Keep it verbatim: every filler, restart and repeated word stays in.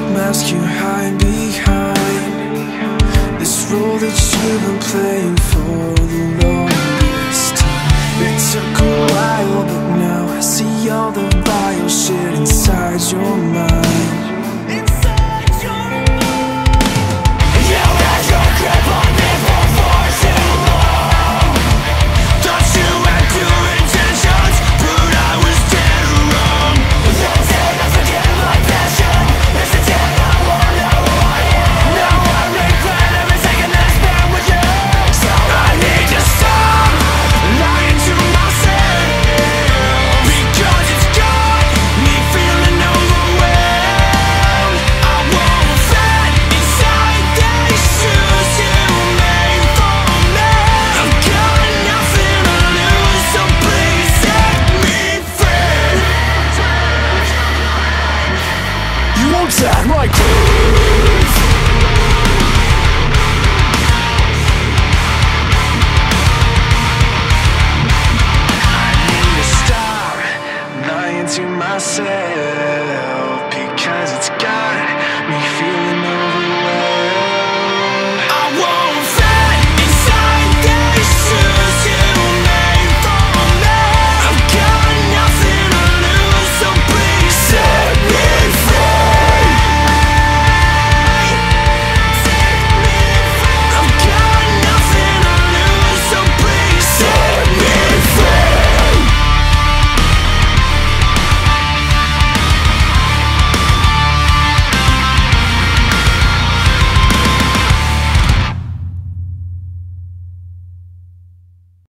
mask you hide behind, this role that you've been playing for the longest time. It took a while, but now I see all the vile shit inside your mind. Inside your mind. You had your grip on me for far too long. Thought you had pure intentions, but I was dead wrong. The day I forget my passion is the day I won't know who I am. Now I regret every second I spent with you. So I need to stop lying to myself, because it's got me feeling overwhelmed. I won't fit inside these shoes you made for me. I've got nothing to lose, so please set me free. You won't tag my crew.